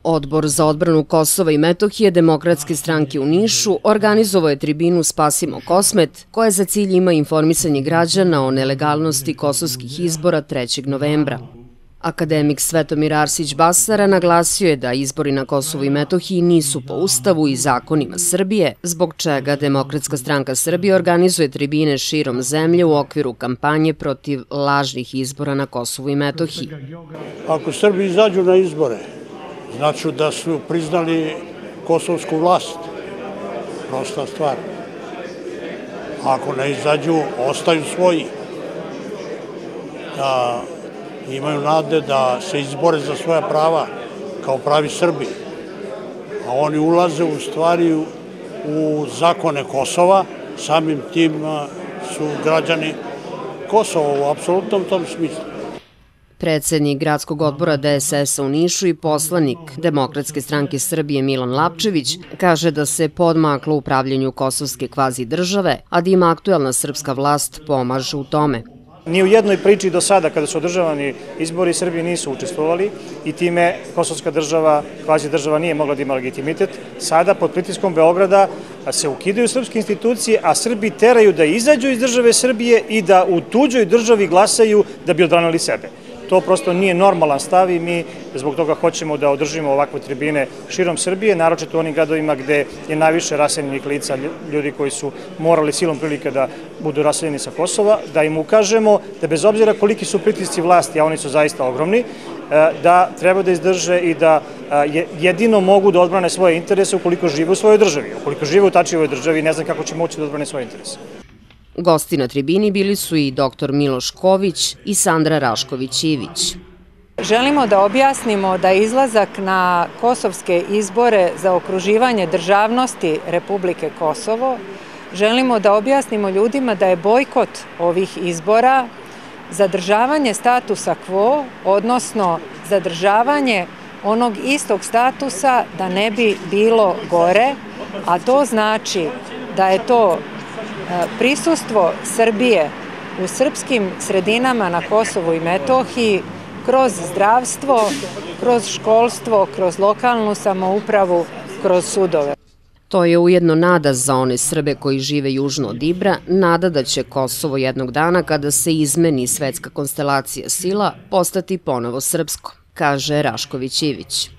Odbor za odbranu Kosova i Metohije Demokratske stranke u Nišu organizovao je tribinu Spasimo Kosmet, koja za cilj ima informisanje građana o nelegalnosti kosovskih izbora 3. novembra. Akademik Svetomir Arsić Basara naglasio je da izbori na Kosovu i Metohiji nisu po Ustavu i zakonima Srbije, zbog čega Demokratska stranka Srbije organizuje tribine širom zemlje u okviru kampanje protiv lažnih izbora na Kosovu i Metohiji. Ako Srbi izađu na izbore, znači da su priznali kosovsku vlast. Prosta stvar. Ako ne izađu, ostaju svoji. Da imaju nade da se izbore za svoja prava kao pravi Srbi. A oni ulaze u stvari u zakone Kosova, samim tim su građani Kosova u apsolutnom tom smislu. Predsednik gradskog odbora DSS-a u Nišu i poslanik Demokratske stranke Srbije Milan Lapčević kaže da se podmaklo u upravljanju kosovske kvazi države, a da ima aktuelna srpska vlast pomaže u tome. Ni u jednoj priči do sada kada su održavani izbori Srbiji nisu učestvovali i time kosovska država, kvazi država nije mogla da ima legitimitet. Sada pod pritiskom Beograda se ukidaju srpske institucije, a Srbi teraju da izađu iz države Srbije i da u tuđoj državi glasaju da bi odbranili sebe. To prosto nije normalan stav i mi zbog toga hoćemo da održimo ovakve tribine širom Srbije, naročito u onim gradovima gde je najviše raseljenih lica, ljudi koji su morali silom prilike da budu raseljeni sa Kosova, da im ukažemo da bez obzira koliki su pritisci vlasti, a oni su zaista ogromni, da treba da izdrže i da jedino mogu da odbrane svoje interese ukoliko žive u svojoj državi. Ukoliko žive u tačijevoj državi, ne znam kako će moći da odbrane svoje interese. Gosti na tribini bili su i dr. Miloš Ković i Sandra Rašković-Ivić. Želimo da objasnimo da izlazak na kosovske izbore za okruživanje državnosti Republike Kosovo, želimo da objasnimo ljudima da je bojkot ovih izbora zadržavanje statusa quo, odnosno zadržavanje onog istog statusa da ne bi bilo gore, a to znači da je to prisustvo Srbije u srpskim sredinama na Kosovu i Metohiji kroz zdravstvo, kroz školstvo, kroz lokalnu samoupravu, kroz sudove. To je ujedno nada za one Srbe koji žive južno od Ibra, nada da će Kosovo jednog dana kada se izmeni svetska konstelacija sila postati ponovo srpsko, kaže Rašković-Ivić.